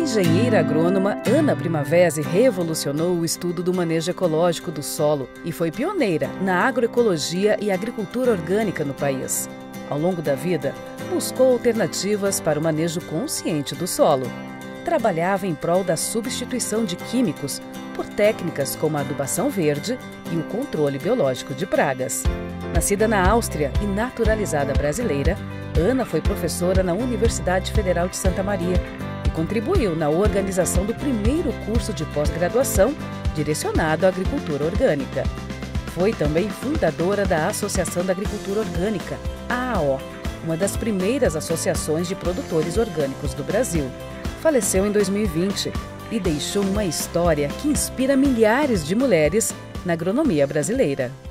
engenheira agrônoma, Ana Primavesi revolucionou o estudo do manejo ecológico do solo e foi pioneira na agroecologia e agricultura orgânica no país. Ao longo da vida, buscou alternativas para o manejo consciente do solo. Trabalhava em prol da substituição de químicos por técnicas como a adubação verde e o controle biológico de pragas. Nascida na Áustria e naturalizada brasileira, Ana foi professora na Universidade Federal de Santa Maria e contribuiu na organização do primeiro curso de pós-graduação direcionado à agricultura orgânica. Foi também fundadora da Associação da Agricultura Orgânica, AAO, uma das primeiras associações de produtores orgânicos do Brasil. Faleceu em 2020 e deixou uma história que inspira milhares de mulheres na agronomia brasileira.